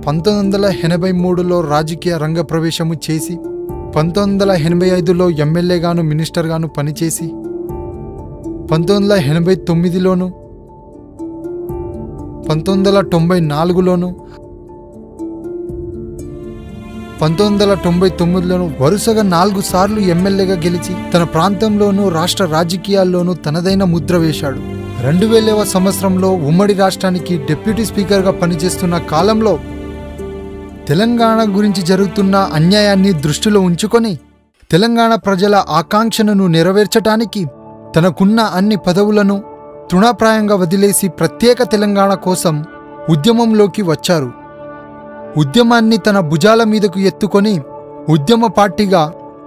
1983లో రాజకీయ రంగ ప్రవేశము చేసి 1985లో ఎమ్మెల్యేగాను మినిస్టర్గాను పనిచేసి 1989లోను 1994లోను 1999లోను వరుసగా 4 సార్లు ఎమ్మెల్యేగా గెలిచి తన ప్రాంతంలోనూ రాష్ట్ర రాజకీయాల్లోనూ తనదైన ముద్ర వేశాడు. 2000వ సంవత్సరంలో ఉమ్మడి రాష్ట్రానికి డిప్యూటీ స్పీకర్గా పనిచేస్తున్న కాలంలో తెలంగాణ గురించి జరుగుతున్న అన్యాయాన్ని దృష్టిలో ఉంచుకొని తెలంగాణ ప్రజల ఆకాంక్షను నెరవేర్చటానికి తనకున్న అన్ని పదవులను తృణప్రాయంగా వదిలేసి ప్రత్యేక తెలంగాణ కోసం ఉద్యమంలోకి వచ్చారు. ఉద్యమాన్ని తన భుజాల మీదకు ఎత్తుకొని ఉద్యమ పార్టీగా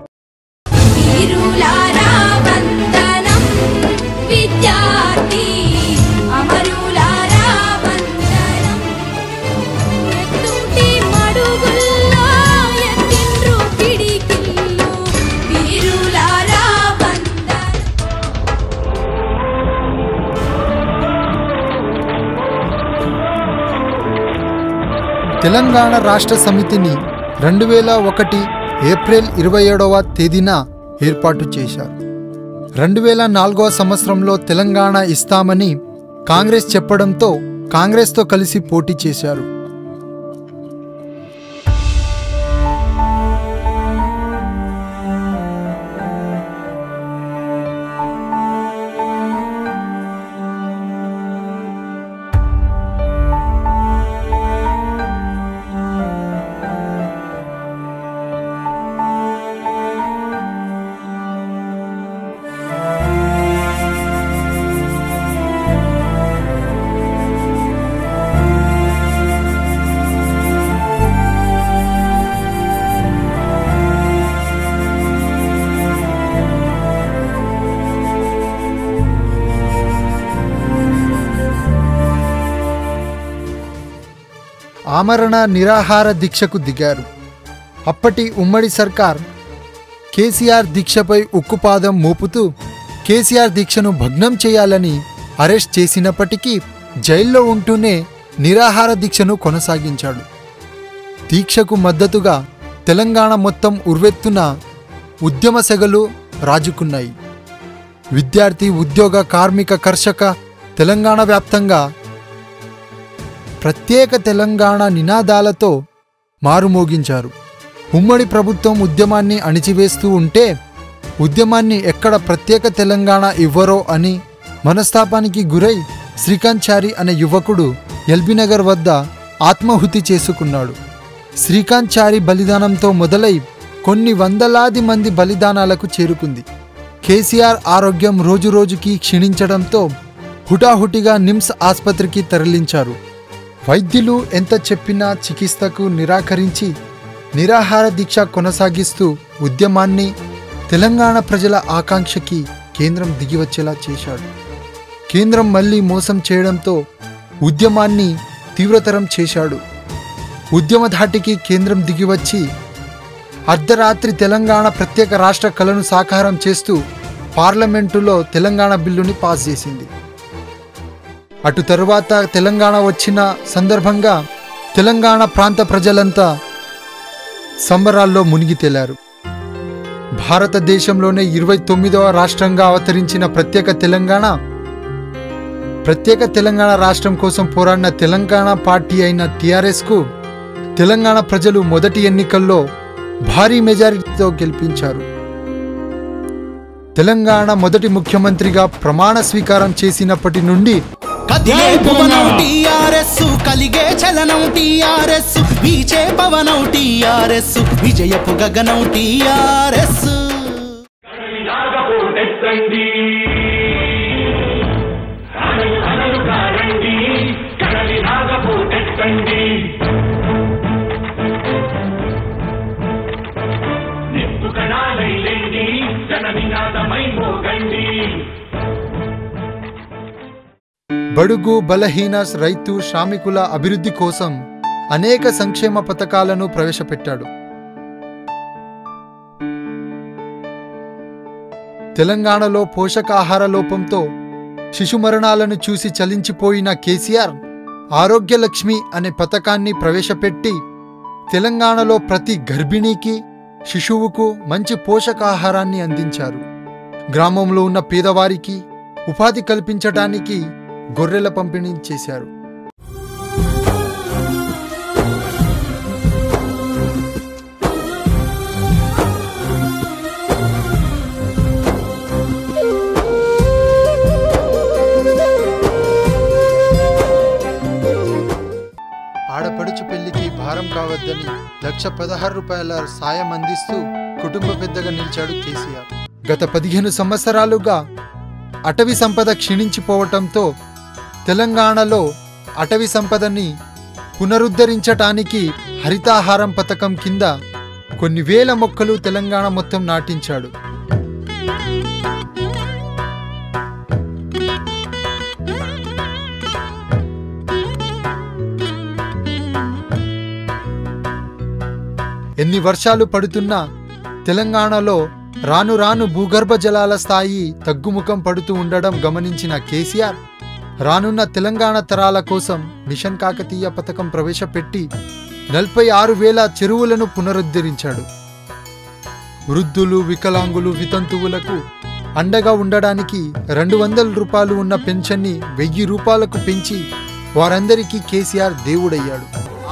తెలంగాణ రాష్ట్ర సమితిని 2001 ఏప్రిల్ 27వ తేదీన ఏర్పాటు చేశారు. 2004వ సంవత్సరంలో తెలంగాణ ఇస్తామని కాంగ్రెస్ చెప్పడంతో కాంగ్రెస్తో కలిసి పోటీ చేశారు. ఆమరణ నిరాహార దీక్షకు దిగారు. అప్పటి ఉమ్మడి సర్కార్ కేసీఆర్ దీక్షపై ఉక్కుపాదం మోపుతూ కేసీఆర్ దీక్షను భగ్నం చేయాలని అరెస్ట్ చేసినప్పటికీ జైల్లో ఉంటూనే నిరాహార దీక్షను కొనసాగించాడు. దీక్షకు మద్దతుగా తెలంగాణ మొత్తం ఉర్వెత్తున ఉద్యమ సెగలు రాజుకున్నాయి. విద్యార్థి, ఉద్యోగ, కార్మిక, కర్షక తెలంగాణ వ్యాప్తంగా ప్రత్యేక తెలంగాణ నినాదాలతో మారుమోగించారు. ఉమ్మడి ప్రభుత్వం ఉద్యమాన్ని అణిచివేస్తూ ఉంటే ఉద్యమాన్ని ఎక్కడ ప్రత్యేక తెలంగాణ ఇవ్వరో అని మనస్తాపానికి గురై శ్రీకాంత్ చారి అనే యువకుడు ఎల్బీనగర్ వద్ద ఆత్మాహుతి చేసుకున్నాడు. శ్రీకాంత్ చారి బలిదానంతో మొదలై కొన్ని వందలాది మంది బలిదానాలకు చేరుకుంది. కేసీఆర్ ఆరోగ్యం రోజురోజుకి క్షీణించడంతో హుటాహుటిగా నిమ్స్ ఆసుపత్రికి తరలించారు. వైద్యులు ఎంత చెప్పినా చికిత్సకు నిరాకరించి నిరాహార దీక్ష కొనసాగిస్తూ ఉద్యమాన్ని తెలంగాణ ప్రజల ఆకాంక్షకి కేంద్రం దిగివచ్చేలా చేశాడు. కేంద్రం మళ్ళీ మోసం చేయడంతో ఉద్యమాన్ని తీవ్రతరం చేశాడు. ఉద్యమ ధాటికి కేంద్రం దిగివచ్చి అర్ధరాత్రి తెలంగాణ ప్రత్యేక రాష్ట్ర కలను సాకారం చేస్తూ పార్లమెంటులో తెలంగాణ బిల్లుని పాస్ చేసింది. అటు తరువాత తెలంగాణ వచ్చిన సందర్భంగా తెలంగాణ ప్రాంత ప్రజలంతా సంబరాల్లో మునిగి తేలారు. భారతదేశంలోనే 29వ రాష్ట్రంగా అవతరించిన ప్రత్యేక తెలంగాణ రాష్ట్రం కోసం పోరాడిన తెలంగాణ పార్టీ అయిన టీఆర్ఎస్కు తెలంగాణ ప్రజలు మొదటి ఎన్నికల్లో భారీ మెజారిటీతో గెలిపించారు. తెలంగాణ మొదటి ముఖ్యమంత్రిగా ప్రమాణ స్వీకారం చేసినప్పటి నుండి కదిలే భువనం టీఆర్ఎస్, కలిగే చలనం టీఆర్ఎస్, వీచే పవనం టీఆర్ఎస్, విజయపు గగనం టీఆర్ఎస్. బడుగు, బలహీన, రైతు, శ్రామికుల అభివృద్ధి కోసం అనేక సంక్షేమ పథకాలను ప్రవేశపెట్టాడు. తెలంగాణలో పోషకాహార లోపంతో శిశు మరణాలను చూసి చలించిపోయిన కేసీఆర్ ఆరోగ్యలక్ష్మి అనే పథకాన్ని ప్రవేశపెట్టి తెలంగాణలో ప్రతి గర్భిణీకి శిశువుకు మంచి పోషకాహారాన్ని అందించారు. గ్రామంలో ఉన్న పేదవారికి ఉపాధి కల్పించడానికి గొర్రెల పంపిణీ చేశారు. ఆడపడుచు పెళ్లికి భారం కావద్దని ₹1,16,000 సాయం అందిస్తూ కుటుంబ పెద్దగా నిలిచాడు కేసీఆర్. గత 15 సంవత్సరాలుగా అటవీ సంపద క్షీణించిపోవటంతో తెలంగాణలో అటవీ సంపదని పునరుద్ధరించటానికి హరితాహారం పథకం కింద కొన్ని వేల మొక్కలు తెలంగాణ మొత్తం నాటించాడు. ఎన్ని వర్షాలు పడుతున్నా తెలంగాణలో రాను రాను భూగర్భ జలాల స్థాయి తగ్గుముఖం పడుతూ ఉండడం గమనించిన కేసీఆర్ రానున్న తెలంగాణ తరాల కోసం మిషన్ కాకతీయ పథకం ప్రవేశపెట్టి 46,000 చెరువులను పునరుద్ధరించాడు. వృద్ధులు, వికలాంగులు, వితంతువులకు అండగా ఉండడానికి ₹200 ఉన్న పెన్షన్ని ₹1,000 పెంచి వారందరికీ కేసీఆర్ దేవుడయ్యాడు.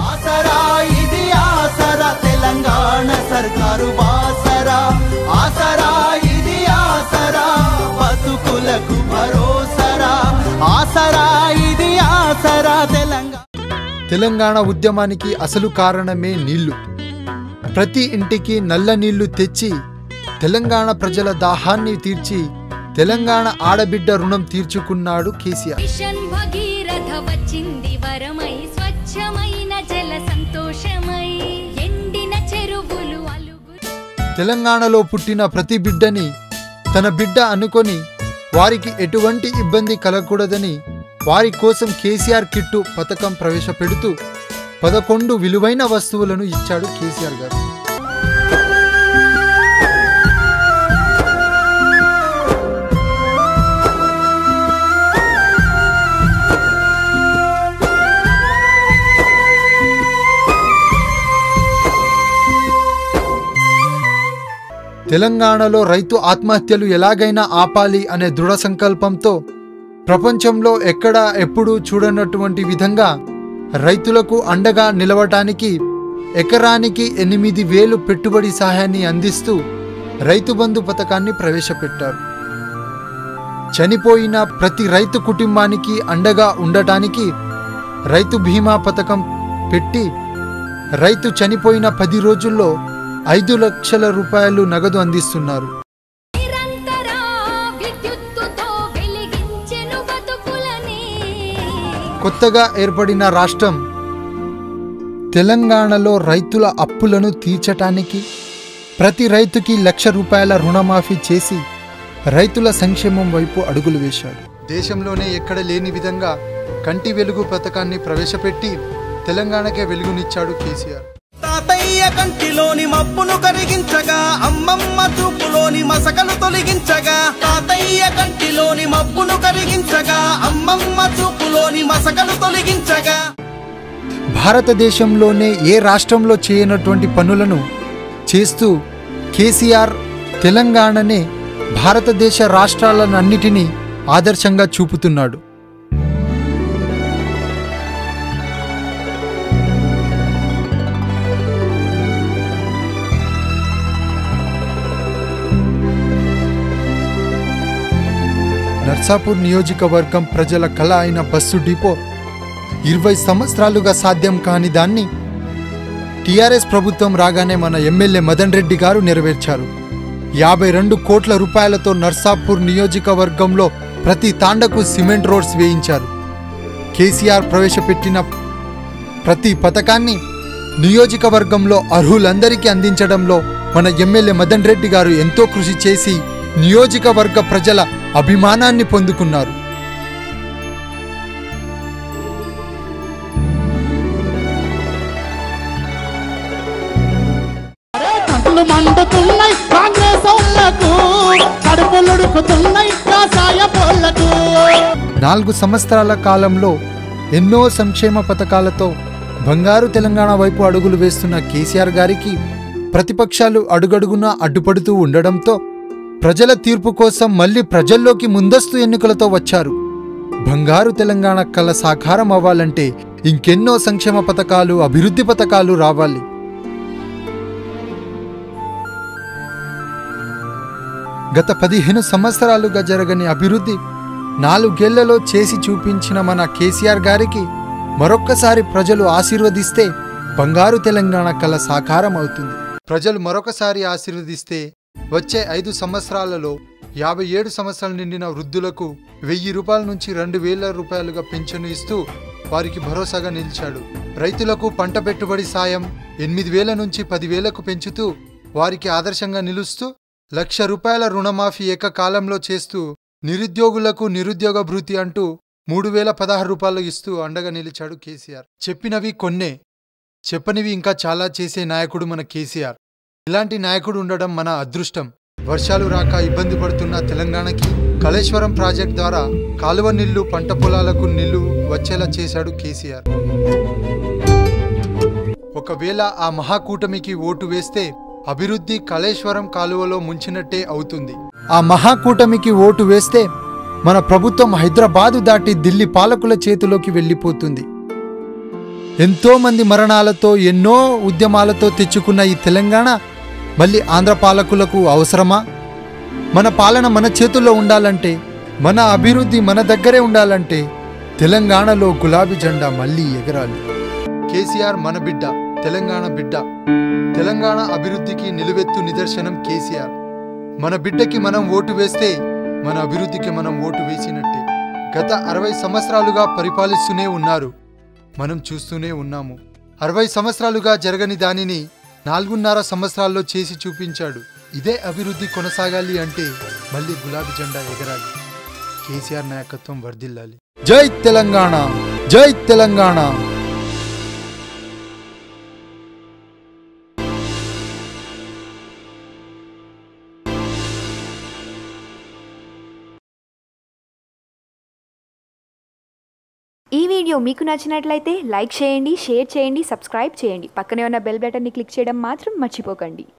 తెలంగాణ సర్కారు బాసరా ఆసరా ఇది ఆసరా బతుకులకు భరోసరా ఆసరా ఇది ఆసరా తెలంగాణ ఉద్యమానికి అసలు కారణమే నీళ్లు. ప్రతి ఇంటికి నల్ల నీళ్లు తెచ్చి తెలంగాణ ప్రజల దాహాన్ని తీర్చి తెలంగాణ ఆడబిడ్డ రుణం తీర్చుకున్నాడు కేసీఆర్. తెలంగాణలో పుట్టిన ప్రతి బిడ్డని తన బిడ్డ అనుకొని వారికి ఎటువంటి ఇబ్బంది కలగకూడదని వారి కోసం కేసీఆర్ కిట్టు పథకం ప్రవేశపెడుతూ 11 విలువైన వస్తువులను ఇచ్చాడు కేసీఆర్ గారు. తెలంగాణలో రైతు ఆత్మహత్యలు ఎలాగైనా ఆపాలి అనే దృఢ సంకల్పంతో ప్రపంచంలో ఎక్కడా ఎప్పుడూ చూడనటువంటి విధంగా రైతులకు అండగా నిలవటానికి ఎకరానికి 8,000 పెట్టుబడి సహాయాన్ని అందిస్తూ రైతు బంధు పథకాన్ని ప్రవేశపెట్టారు. చనిపోయిన ప్రతి రైతు కుటుంబానికి అండగా ఉండటానికి రైతు బీమా పథకం పెట్టి రైతు చనిపోయిన 10 రోజుల్లో ₹5 లక్షల నగదు అందిస్తున్నారు. కొత్తగా ఏర్పడిన రాష్ట్రం తెలంగాణలో రైతుల అప్పులను తీర్చటానికి ప్రతి రైతుకి ₹1,00,000 రుణమాఫీ చేసి రైతుల సంక్షేమం వైపు అడుగులు వేశాడు. దేశంలోనే ఎక్కడ లేని విధంగా కంటి వెలుగు పథకాన్ని ప్రవేశపెట్టి తెలంగాణకే వెలుగునిచ్చాడు కేసీఆర్. తాతయ్య కంటిలోని మబ్బును కరిగించగా అమ్మమ్మ చూపులోని మసకలు తొలగించగా తాతయ్య కంటిలోని మబ్బును కరిగించగా అమ్మమ్మ చూపులోని మసకలు తొలగించగా భారతదేశంలోనే ఏ రాష్ట్రంలో చేయనటువంటి పనులను చేస్తూ కేసీఆర్ తెలంగాణనే భారతదేశ రాష్ట్రాలన్నిటినీ ఆదర్శంగా చూపుతున్నాడు. నర్సాపూర్ నియోజకవర్గం ప్రజల కళ అయిన బస్సు డిపో 20 సంవత్సరాలుగా సాధ్యం కాని దాన్ని టీఆర్ఎస్ ప్రభుత్వం రాగానే మన ఎమ్మెల్యే మదన్ రెడ్డి గారు నెరవేర్చారు. 52 కోట్ల రూపాయలతో నర్సాపూర్ నియోజకవర్గంలో ప్రతి తాండకు సిమెంట్ రోడ్స్ వేయించారు. కేసీఆర్ ప్రవేశపెట్టిన ప్రతి పథకాన్ని నియోజకవర్గంలో అర్హులందరికీ అందించడంలో మన ఎమ్మెల్యే మదన్ రెడ్డి గారు ఎంతో కృషి చేసి నియోజకవర్గ ప్రజల అభిమానాన్ని పొందుకున్నారు. మండుతున్నాయి కాంగ్రెస్ వాళ్ళకు, కడుపులుడుకుతున్నాయి వ్యవసాయ పోళ్లకు. 4 సంవత్సరాల కాలంలో ఎన్నో సంక్షేమ పథకాలతో బంగారు తెలంగాణ వైపు అడుగులు వేస్తున్న కేసీఆర్ గారికి ప్రతిపక్షాలు అడుగడుగునా అడ్డుపడుతూ ఉండడంతో ప్రజల తీర్పు కోసం మళ్లీ ప్రజల్లోకి ముందస్తు ఎన్నికలతో వచ్చారు. బంగారు తెలంగాణ కల సాకారం అవ్వాలంటే ఇంకెన్నో సంక్షేమ పథకాలు, అభివృద్ధి పథకాలు రావాలి. గత 15 సంవత్సరాలుగా జరగని అభివృద్ధి 4 ఏళ్లలో చేసి చూపించిన మన కేసీఆర్ గారికి మరొక్కసారి ప్రజలు ఆశీర్వదిస్తే బంగారు తెలంగాణ కల సాకారం అవుతుంది. ప్రజలు మరొకసారి ఆశీర్వదిస్తే వచ్చే 5 సంవత్సరాలలో 57 సంవత్సరాలు నిండిన వృద్ధులకు 1000 రూపాయల నుంచి 2000 రూపాయలుగా పెన్షన్ ఇస్తూ వారికి భరోసాగా నిలిచాడు. రైతులకు పంట పెట్టుబడి సాయం 8000 నుంచి 10,000కు పెంచుతూ వారికి ఆదర్శంగా నిలుస్తూ 1,00,000 రూపాయల రుణమాఫీ ఏకకాలంలో చేస్తూ నిరుద్యోగులకు నిరుద్యోగ భృతి అంటూ 3,016 రూపాయలు ఇస్తూ అండగా నిలిచాడు కేసీఆర్. చెప్పినవి కొన్నే, చెప్పనివి ఇంకా చాలా చేసే నాయకుడు మన కేసీఆర్. ఇలాంటి నాయకుడు ఉండడం మన అదృష్టం. వర్షాలు రాక ఇబ్బంది పడుతున్న తెలంగాణకి కాళేశ్వరం ప్రాజెక్ట్ ద్వారా కాలువ నీళ్లు, పంట పొలాలకు నీళ్లు వచ్చేలా చేశాడు కేసీఆర్. ఒకవేళ ఆ మహాకూటమికి ఓటు వేస్తే అభివృద్ధి కాళేశ్వరం కాలువలో ముంచినట్టే అవుతుంది. ఆ మహాకూటమికి ఓటు వేస్తే మన ప్రభుత్వం హైదరాబాదు దాటి ఢిల్లీ పాలకుల చేతిలోకి వెళ్ళిపోతుంది. ఎంతో మంది మరణాలతో, ఎన్నో ఉద్యమాలతో తెచ్చుకున్న ఈ తెలంగాణ మళ్ళీ ఆంధ్ర పాలకులకు అవసరమా? మన పాలన మన చేతుల్లో ఉండాలంటే, మన అభివృద్ధి మన దగ్గరే ఉండాలంటే తెలంగాణలో గులాబీ జెండా మళ్ళీ ఎగరాలి. కేసీఆర్ మన బిడ్డ, తెలంగాణ బిడ్డ. తెలంగాణ అభివృద్ధికి నిలువెత్తు నిదర్శనం కేసీఆర్. మన బిడ్డకి మనం ఓటు వేస్తే మన అభివృద్ధికి మనం ఓటు వేసినట్టే. గత 60 సంవత్సరాలుగా పరిపాలిస్తూనే ఉన్నారు, మనం చూస్తూనే ఉన్నాము. 60 సంవత్సరాలుగా జరగని దానిని 4.5 సంవత్సరాల్లో చేసి చూపించాడు. ఇదే అభివృద్ధి కొనసాగాలి అంటే మళ్ళీ గులాబీ జెండా ఎగరాలి. కేసీఆర్ నాయకత్వం వర్ధిల్లాలి. జై తెలంగాణ, జై తెలంగాణ. ఈ వీడియో మీకు నచ్చినట్లయితే లైక్ చేయండి, షేర్ చేయండి, సబ్స్క్రైబ్ చేయండి. పక్కనే ఉన్న బెల్ బటన్ని క్లిక్ చేయడం మాత్రం మర్చిపోకండి.